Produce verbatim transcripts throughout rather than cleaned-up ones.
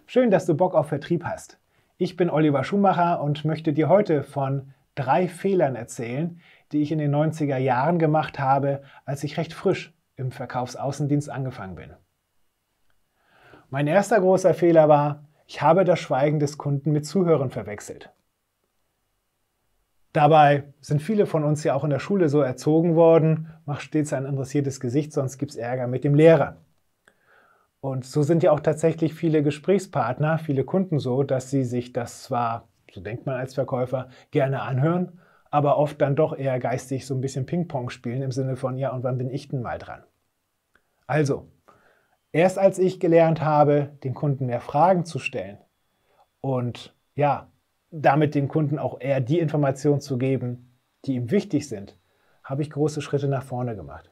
Schön, dass du Bock auf Vertrieb hast. Ich bin Oliver Schumacher und möchte dir heute von drei Fehlern erzählen, die ich in den neunziger Jahren gemacht habe, als ich recht frisch im Verkaufsaußendienst angefangen bin. Mein erster großer Fehler war, ich habe das Schweigen des Kunden mit Zuhören verwechselt. Dabei sind viele von uns ja auch in der Schule so erzogen worden, mach stets ein interessiertes Gesicht, sonst gibt es Ärger mit dem Lehrer. Und so sind ja auch tatsächlich viele Gesprächspartner, viele Kunden so, dass sie sich das zwar, so denkt man als Verkäufer, gerne anhören, aber oft dann doch eher geistig so ein bisschen Ping-Pong spielen im Sinne von, ja, und wann bin ich denn mal dran? Also, erst als ich gelernt habe, den Kunden mehr Fragen zu stellen und ja, damit dem Kunden auch eher die Informationen zu geben, die ihm wichtig sind, habe ich große Schritte nach vorne gemacht.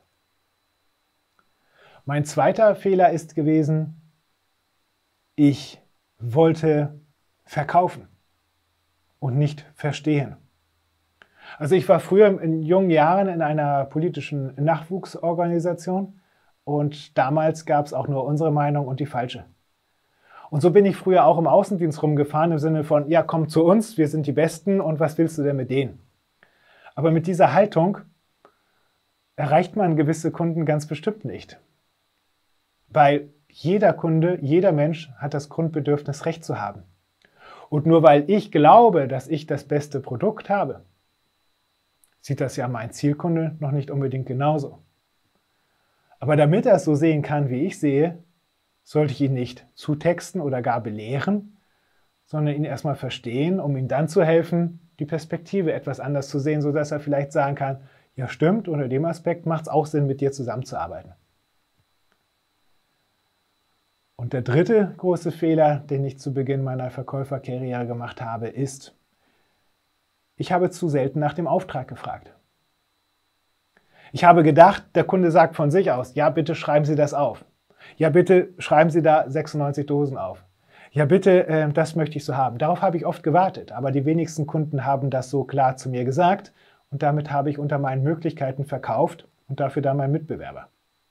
Mein zweiter Fehler ist gewesen, ich wollte verkaufen und nicht verstehen. Also ich war früher in jungen Jahren in einer politischen Nachwuchsorganisation und damals gab es auch nur unsere Meinung und die falsche. Und so bin ich früher auch im Außendienst rumgefahren im Sinne von, ja, komm zu uns, wir sind die Besten und was willst du denn mit denen? Aber mit dieser Haltung erreicht man gewisse Kunden ganz bestimmt nicht. Weil jeder Kunde, jeder Mensch hat das Grundbedürfnis, Recht zu haben. Und nur weil ich glaube, dass ich das beste Produkt habe, sieht das ja mein Zielkunde noch nicht unbedingt genauso. Aber damit er es so sehen kann, wie ich sehe, sollte ich ihn nicht zutexten oder gar belehren, sondern ihn erstmal verstehen, um ihm dann zu helfen, die Perspektive etwas anders zu sehen, sodass er vielleicht sagen kann, ja stimmt, unter dem Aspekt macht es auch Sinn, mit dir zusammenzuarbeiten. Und der dritte große Fehler, den ich zu Beginn meiner Verkäuferkarriere gemacht habe, ist, ich habe zu selten nach dem Auftrag gefragt. Ich habe gedacht, der Kunde sagt von sich aus, ja bitte schreiben Sie das auf. Ja bitte schreiben Sie da sechsundneunzig Dosen auf. Ja bitte, äh, das möchte ich so haben. Darauf habe ich oft gewartet, aber die wenigsten Kunden haben das so klar zu mir gesagt und damit habe ich unter meinen Möglichkeiten verkauft und dafür dann mein Mitbewerber.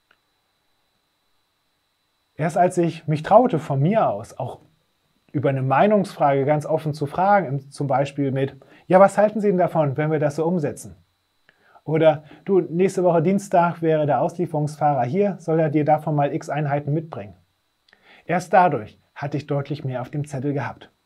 Erst als ich mich traute, von mir aus auch über eine Meinungsfrage ganz offen zu fragen, zum Beispiel mit, ja, was halten Sie denn davon, wenn wir das so umsetzen? Oder, du, nächste Woche Dienstag wäre der Auslieferungsfahrer hier, soll er dir davon mal x Einheiten mitbringen? Erst dadurch hatte ich deutlich mehr auf dem Zettel gehabt.